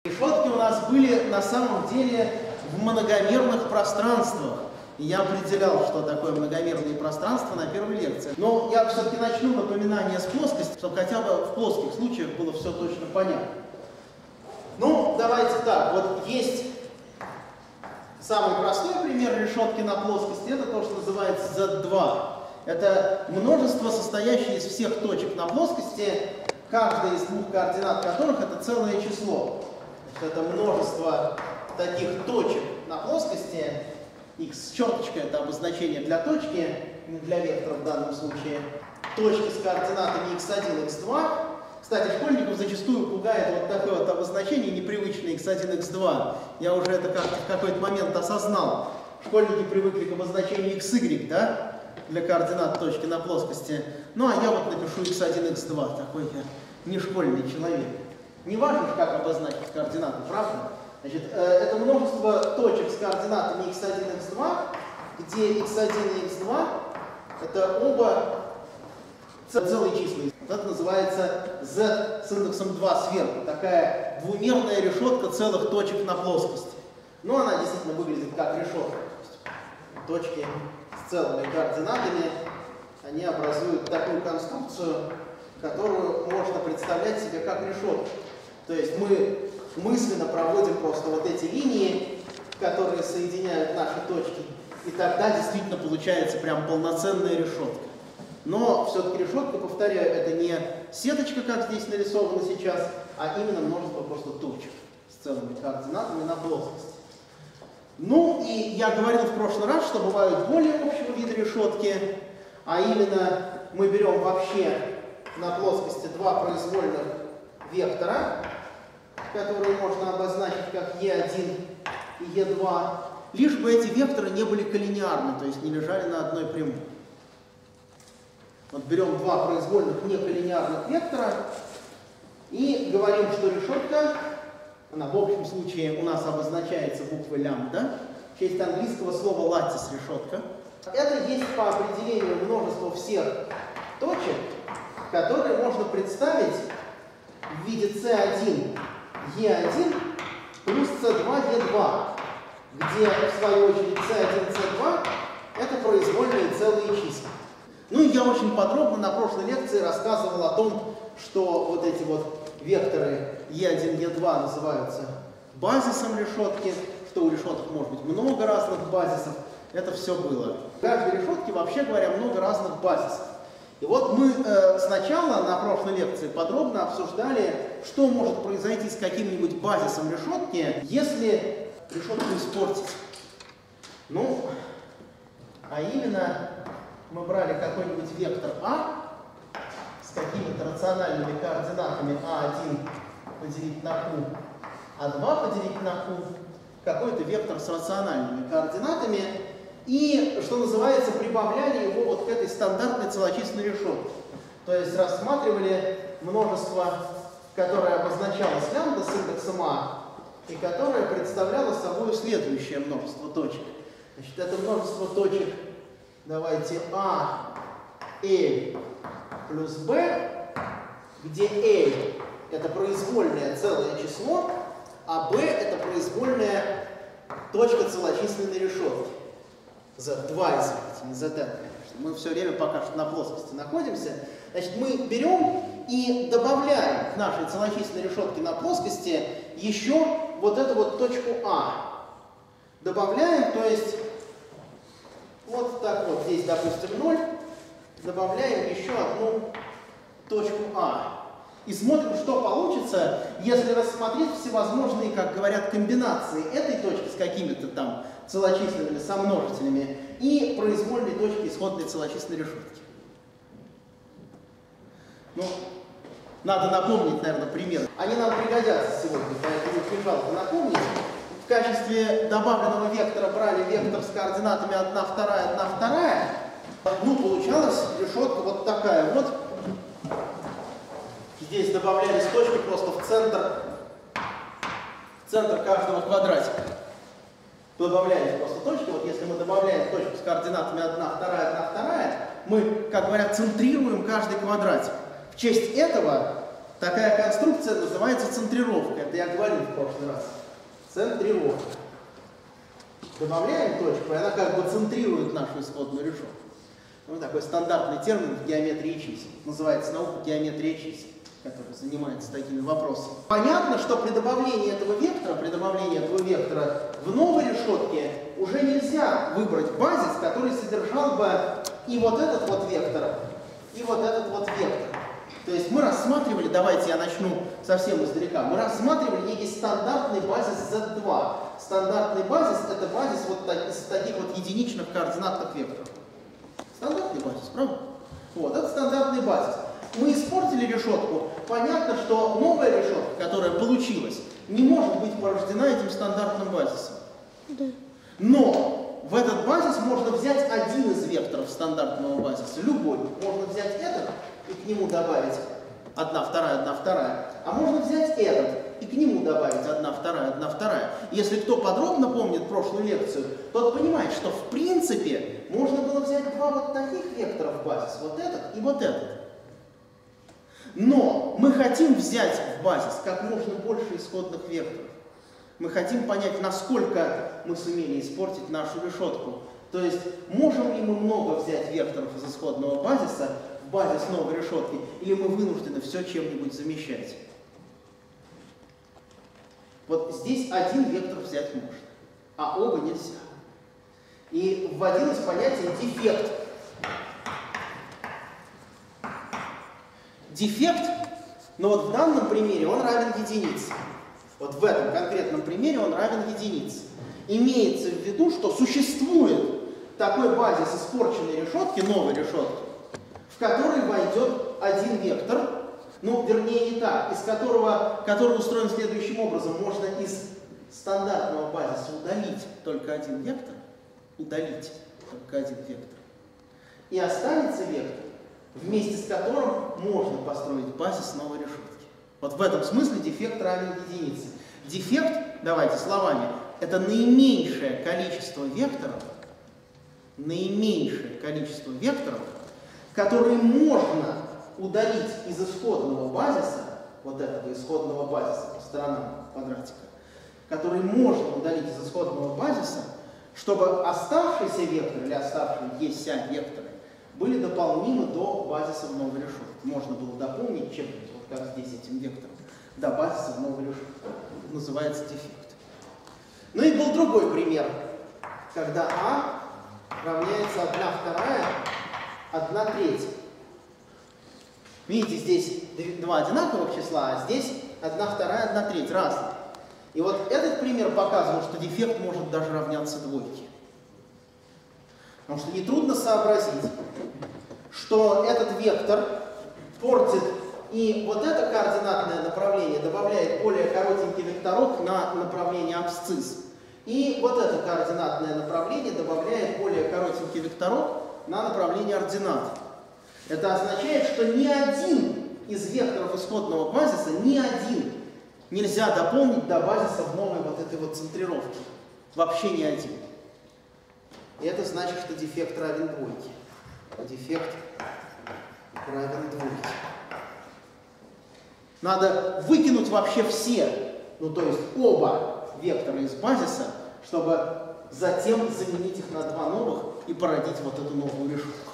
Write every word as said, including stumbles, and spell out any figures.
Решетки у нас были на самом деле в многомерных пространствах. И я определял, что такое многомерные пространства на первой лекции. Но я все-таки начну напоминание с плоскости, чтобы хотя бы в плоских случаях было все точно понятно. Ну, давайте так. Вот есть самый простой пример решетки на плоскости. Это то, что называется зет два. Это множество, состоящее из всех точек на плоскости, каждая из двух координат которых это целое число. Это множество таких точек на плоскости. X с черточкой — это обозначение для точки, не для вектора в данном случае. Точки с координатами икс один, икс два. Кстати, школьников зачастую пугает вот такое вот обозначение непривычное икс один, икс два. Я уже это как-то в какой-то момент осознал. Школьники привыкли к обозначению икс игрек, да, для координат точки на плоскости. Ну, а я вот напишу икс один, икс два. Такой я не школьный человек. Не важно, как обозначить координаты, правда? Значит, это множество точек с координатами икс один, икс два, где икс один и икс два это оба целые числа. Вот это называется z с индексом два сверху. Такая двумерная решетка целых точек на плоскости. Но она действительно выглядит как решетка. Точки с целыми координатами, они образуют такую конструкцию, которую можно представлять себе как решетку. То есть мы мысленно проводим просто вот эти линии, которые соединяют наши точки, и тогда действительно получается прям полноценная решетка. Но все-таки решетка, повторяю, это не сеточка, как здесь нарисовано сейчас, а именно множество просто точек с целыми координатами на плоскости. Ну и я говорил в прошлый раз, что бывают более общего вида решетки, а именно мы берем вообще на плоскости два произвольных вектора, которые можно обозначить как е один и е два, лишь бы эти векторы не были коллинеарны, то есть не лежали на одной прямой. Вот берем два произвольных неколлинеарных вектора и говорим, что решетка, она в общем случае у нас обозначается буквой лямбда, в честь английского слова латис решетка. Это есть по определению множество всех точек, которые можно представить в виде си один е один плюс си два е два, где, в свою очередь, си один си два это произвольные целые числа. Ну и я очень подробно на прошлой лекции рассказывал о том, что вот эти вот векторы е один, е два называются базисом решетки, что у решеток может быть много разных базисов. Это все было. В каждой решетке, вообще говоря, много разных базисов. И вот мы э, сначала на прошлой лекции подробно обсуждали, что может произойти с каким-нибудь базисом решетки, если решетку испортить. Ну, а именно мы брали какой-нибудь вектор А с какими-то рациональными координатами а один поделить на q, а два поделить на q, какой-то вектор с рациональными координатами, и, что называется, прибавляли его вот к этой стандартной целочисленной решетке. То есть рассматривали множество, которое обозначалось лямбда с индексом а, и которое представляло собой следующее множество точек. Значит, это множество точек, давайте, а, l плюс b, где l это произвольное целое число, а b это произвольная точка целочисленной решетки. зет два, извините, не зет эн, конечно. Мы все время пока что на плоскости находимся. Значит, мы берем и добавляем к нашей целочисленной решетке на плоскости еще вот эту вот точку А. Добавляем, то есть вот так вот, здесь, допустим, ноль. Добавляем еще одну точку А. И смотрим, что получится, если рассмотреть всевозможные, как говорят, комбинации этой точки с какими-то там целочисленными сомножителями и произвольной точки исходной целочисленной решетки. Ну, надо напомнить, наверное, пример. Они нам пригодятся сегодня, поэтому очень жалко напомнить. В качестве добавленного вектора брали вектор с координатами одна, вторая, одна, вторая. Ну, получалась решетка вот такая вот. Здесь добавлялись точки просто в центр, в центр каждого квадратика. Добавлялись просто точки. Вот если мы добавляем точку с координатами одна, вторая, одна, вторая, мы, как говорят, центрируем каждый квадратик. В честь этого Такая конструкция называется центрировка. Это я говорил в прошлый раз. Центрировка. Добавляем точку, и она как бы центрирует нашу исходную решетку. Ну, такой стандартный термин в геометрии чисел. Называется наука геометрия чисел, которая занимается такими вопросами. Понятно, что при добавлении этого вектора, при добавлении этого вектора в новой решетке уже нельзя выбрать базис, который содержал бы и вот этот вот вектор, и вот этот вот вектор. То есть мы рассматривали, давайте я начну совсем издалека, мы рассматривали некий стандартный базис зет два. Стандартный базис — это базис вот так, из таких вот единичных координатных векторов. Стандартный базис, правда? Вот, это стандартный базис. Мы испортили решетку. Понятно, что новая решетка, которая получилась, не может быть порождена этим стандартным базисом. Да. Но в этот базис можно взять один из векторов стандартного базиса, любой. Можно взять этот и к нему добавить одна, вторая, одна, вторая. А можно взять этот и к нему добавить одна, вторая, одна, вторая. Если кто подробно помнит прошлую лекцию, тот понимает, что в принципе можно было взять два вот таких вектора в базис, вот этот и вот этот. Но мы хотим взять в базис как можно больше исходных векторов. Мы хотим понять, насколько мы сумели испортить нашу решетку. То есть, можем ли мы много взять векторов из исходного базиса в базис новой решетки, или мы вынуждены все чем-нибудь замещать. Вот здесь один вектор взять можно, а оба нельзя. И вводилось понятие дефект. Дефект, но вот в данном примере он равен единице. Вот в этом конкретном примере он равен единице. Имеется в виду, что существует такой базис испорченной решетки, новой решетки, в который войдет один вектор, ну, вернее, не так, из которого, который устроен следующим образом. Можно из стандартного базиса удалить только один вектор, удалить только один вектор, и останется вектор, вместе с которым можно построить базис новой решетки. Вот в этом смысле дефект равен единице. Дефект, давайте словами, это наименьшее количество векторов, наименьшее количество векторов, которые можно удалить из исходного базиса, вот этого исходного базиса по сторонам квадратика, который можно удалить из исходного базиса, чтобы оставшиеся векторы или оставшиеся векторы были дополнимы до базиса в новой решетке. Можно было дополнить чем-нибудь, вот как здесь этим вектором, до базиса в новой решетке. Это называется дефект. Ну и был другой пример, когда А равняется одна вторая, одна третья. Видите, здесь два одинаковых числа, а здесь одна вторая, одна треть, разные. И вот этот пример показывал, что дефект может даже равняться двойке. Потому что нетрудно сообразить, что этот вектор портит и вот это координатное направление, добавляет более коротенький векторок на направление абсцисс. И вот это координатное направление добавляет более коротенький векторок на направление ординат. Это означает, что ни один из векторов исходного базиса, ни один нельзя дополнить до базиса в новой вот этой вот центрировке. Вообще ни один. И это значит, что дефект равен двойке. Дефект равен двойке. Надо выкинуть вообще все, ну то есть оба вектора из базиса, чтобы затем заменить их на два новых и породить вот эту новую решетку.